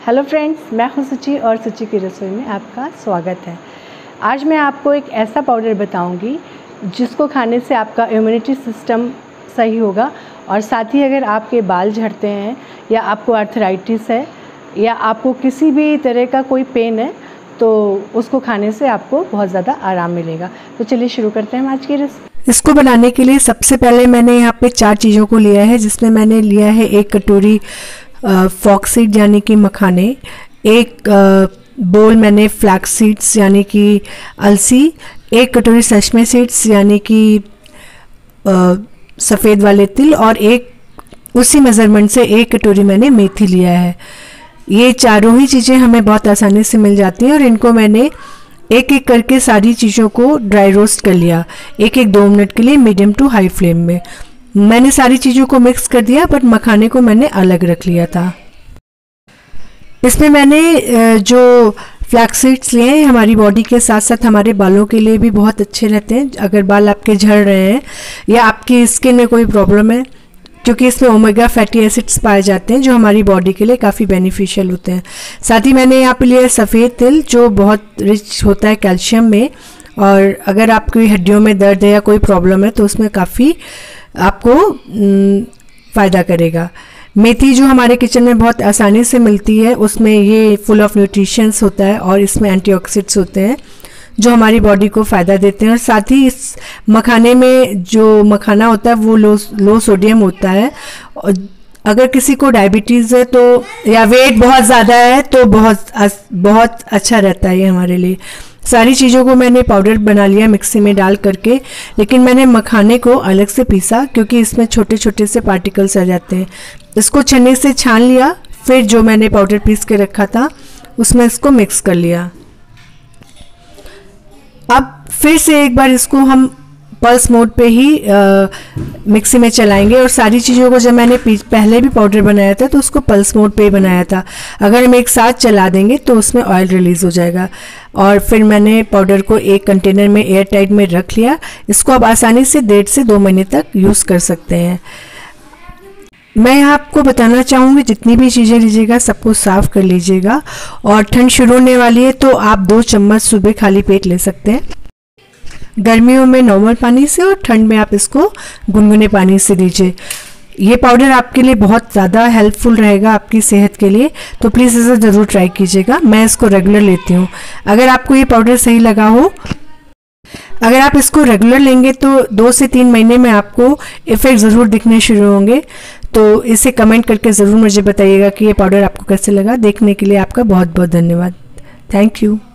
Hello friends, मैं हूं सुचि और सुचि की रसोई में आपका स्वागत है। आज मैं आपको एक ऐसा पाउडर बताऊंगी जिसको खाने से आपका इम्यूनिटी सिस्टम सही होगा और साथ ही अगर आपके बाल झड़ते हैं या आपको आर्थराइटिस है या आपको किसी भी तरह का कोई पेन है तो उसको खाने से आपको बहुत ज़्यादा आराम मिलेगा। तो चलिए शुरू करते हैं आज की रेसिपी। इसको बनाने के लिए सबसे पहले मैंने यहाँ पे 4 चीज़ों को लिया है, जिसमें मैंने लिया है 1 कटोरी फॉक्ससीड यानी कि मखाने, 1 बोल मैंने फ्लैक्स सीड्स यानी कि अलसी, 1 कटोरी सेसमे सीड्स यानी कि सफ़ेद वाले तिल और उसी मेज़रमेंट से 1 कटोरी मैंने मेथी लिया है। ये चारों ही चीज़ें हमें बहुत आसानी से मिल जाती हैं और इनको मैंने एक एक करके सारी चीज़ों को ड्राई रोस्ट कर लिया 1-2 मिनट के लिए मीडियम टू हाई फ्लेम में। मैंने सारी चीज़ों को मिक्स कर दिया, बट मखाने को मैंने अलग रख लिया था। इसमें मैंने जो फ्लैक्स सीड्स लिए हैं हमारी बॉडी के साथ साथ हमारे बालों के लिए भी बहुत अच्छे रहते हैं। अगर बाल आपके झड़ रहे हैं या आपकी स्किन में कोई प्रॉब्लम है, क्योंकि इसमें ओमेगा फैटी एसिड्स पाए जाते हैं जो हमारी बॉडी के लिए काफ़ी बेनिफिशियल होते हैं। साथ ही मैंने यहाँ पे लिया सफ़ेद तिल जो बहुत रिच होता है कैल्शियम में, और अगर आपकी हड्डियों में दर्द है या कोई प्रॉब्लम है तो उसमें काफ़ी आपको फ़ायदा करेगा। मेथी जो हमारे किचन में बहुत आसानी से मिलती है, उसमें ये फुल ऑफ न्यूट्रिशंस होता है और इसमें एंटीऑक्सीडेंट्स होते हैं जो हमारी बॉडी को फ़ायदा देते हैं। और साथ ही इस मखाने में जो मखाना होता है वो लो सोडियम होता है। अगर किसी को डायबिटीज़ है तो या वेट बहुत ज़्यादा है तो बहुत अच्छा रहता है ये हमारे लिए। सारी चीज़ों को मैंने पाउडर बना लिया मिक्सी में डाल करके, लेकिन मैंने मखाने को अलग से पीसा क्योंकि इसमें छोटे छोटे से पार्टिकल्स आ जाते हैं। इसको छन्नी से छान लिया, फिर जो मैंने पाउडर पीस के रखा था उसमें इसको मिक्स कर लिया। अब फिर से एक बार इसको हम पल्स मोड पे ही मिक्सी में चलाएंगे। और सारी चीज़ों को जब मैंने पहले भी पाउडर बनाया था तो उसको पल्स मोड पे ही बनाया था। अगर हम एक साथ चला देंगे तो उसमें ऑयल रिलीज़ हो जाएगा। और फिर मैंने पाउडर को एक कंटेनर में एयर टाइट में रख लिया। इसको आप आसानी से 1.5 से 2 महीने तक यूज़ कर सकते हैं। मैं यहाँ आपको बताना चाहूँगी जितनी भी चीज़ें लीजिएगा सबको साफ़ कर लीजिएगा। और ठंड शुरू होने वाली है तो आप 2 चम्मच सुबह खाली पेट ले सकते हैं। गर्मियों में नॉर्मल पानी से और ठंड में आप इसको गुनगुने पानी से लीजिए। ये पाउडर आपके लिए बहुत ज़्यादा हेल्पफुल रहेगा आपकी सेहत के लिए, तो प्लीज़ इसे ज़रूर ट्राई कीजिएगा। मैं इसको रेगुलर लेती हूँ। अगर आपको ये पाउडर सही लगा हो, अगर आप इसको रेगुलर लेंगे तो 2 से 3 महीने में आपको इफ़ेक्ट ज़रूर दिखने शुरू होंगे। तो इसे कमेंट करके ज़रूर मुझे बताइएगा कि ये पाउडर आपको कैसे लगा। देखने के लिए आपका बहुत बहुत धन्यवाद। Thank you.